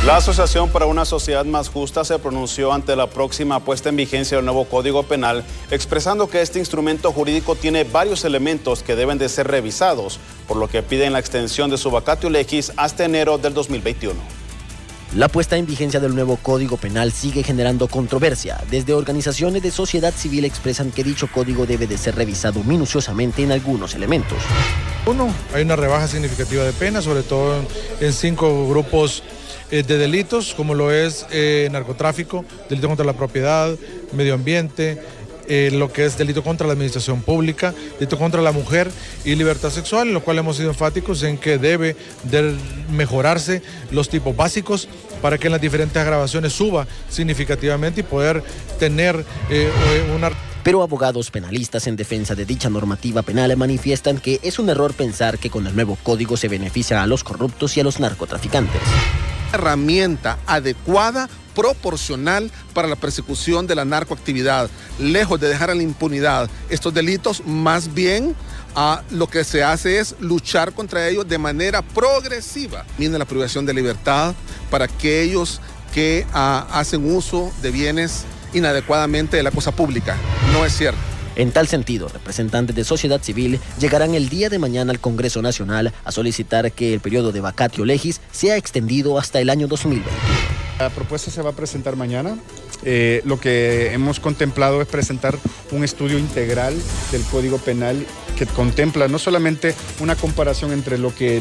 La Asociación para una Sociedad Más Justa se pronunció ante la próxima puesta en vigencia del nuevo Código Penal, expresando que este instrumento jurídico tiene varios elementos que deben de ser revisados, por lo que piden la extensión de su vacatio legis hasta enero del 2021. La puesta en vigencia del nuevo Código Penal sigue generando controversia. Desde organizaciones de sociedad civil expresan que dicho código debe de ser revisado minuciosamente en algunos elementos. Uno, hay una rebaja significativa de pena, sobre todo en 5 grupos de delitos, como lo es narcotráfico, delito contra la propiedad, medio ambiente, lo que es delito contra la administración pública, delito contra la mujer y libertad sexual, en lo cual hemos sido enfáticos en que debe de mejorarse los tipos básicos para que en las diferentes agravaciones suba significativamente y poder tener una... Pero abogados penalistas en defensa de dicha normativa penal manifiestan que es un error pensar que con el nuevo código se beneficia a los corruptos y a los narcotraficantes. Herramienta adecuada, proporcional para la persecución de la narcoactividad, lejos de dejar en la impunidad estos delitos, más bien lo que se hace es luchar contra ellos de manera progresiva. Viene la privación de libertad para aquellos que hacen uso de bienes inadecuadamente de la cosa pública. No es cierto. En tal sentido, representantes de sociedad civil llegarán el día de mañana al Congreso Nacional a solicitar que el periodo de vacatio legis sea extendido hasta el año 2021. La propuesta se va a presentar mañana. Lo que hemos contemplado es presentar un estudio integral del Código Penal que contempla no solamente una comparación entre lo que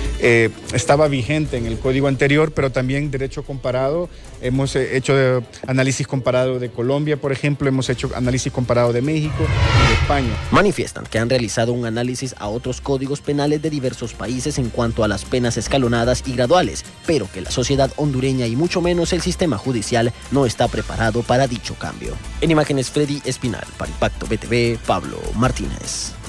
estaba vigente en el código anterior, pero también derecho comparado. Hemos hecho análisis comparado de Colombia, por ejemplo, hemos hecho análisis comparado de México y de España. Manifiestan que han realizado un análisis a otros códigos penales de diversos países en cuanto a las penas escalonadas y graduales, pero que la sociedad hondureña y mucho menos el sistema judicial no está preparado para dicho cambio. En imágenes, Freddy Espinal, para Impacto BTV, Pablo Martínez.